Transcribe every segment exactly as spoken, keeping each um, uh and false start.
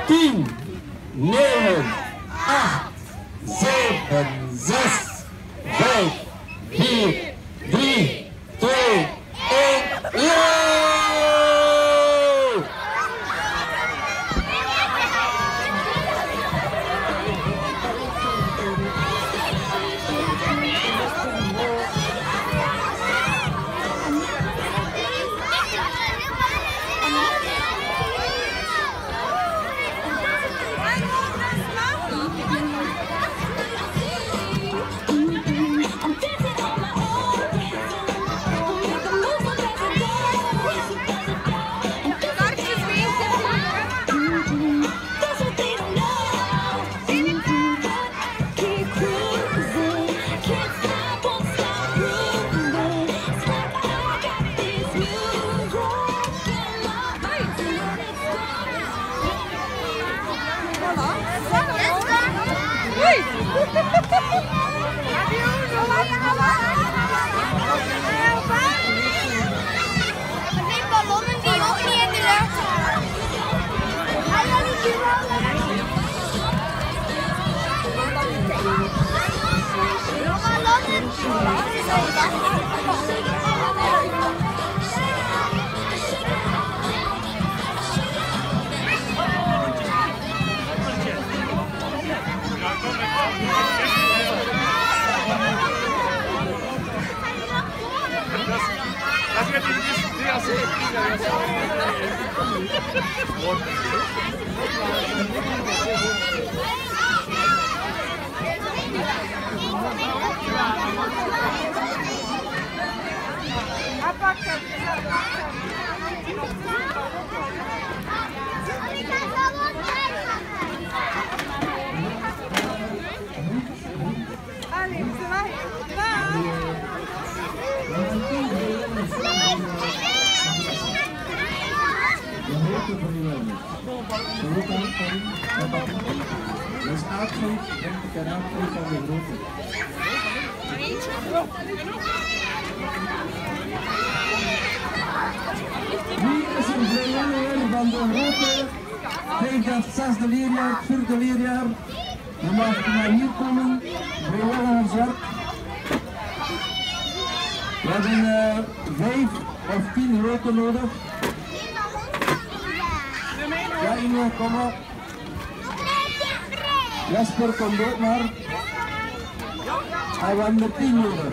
tien, negen, acht, zeven, zes, vijf, vier, drie, twee, één. Die ballonnen die ook niet in de lucht. Dat gaat in de als Dat is uitgevoerd en de karakter van de grote. Hier is een vrijwilliger van de grote, vijfde of zesde leerjaar, vierde leerjaar. Je mag naar hier komen, vrijwilligerswerk. We hebben uh, vijf of tien grote nodig. Ja, Inge, kom maar. Jasper, kom ook maar. En we hebben er tien nodig.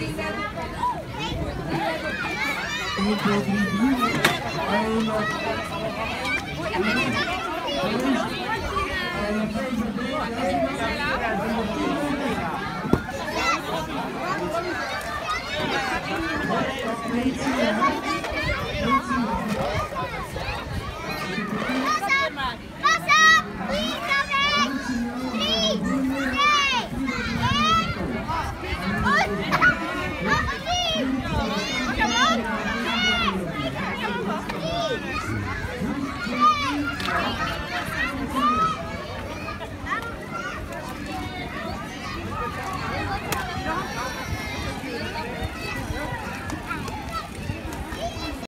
één, twee, drie, vier. En nog. En vijf.